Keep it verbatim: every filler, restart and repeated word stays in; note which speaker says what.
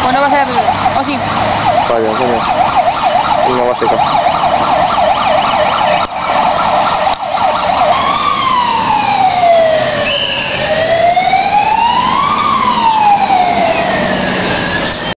Speaker 1: Pues no va a ser la primera. ¿O sí?
Speaker 2: Vaya, coño. Una básica.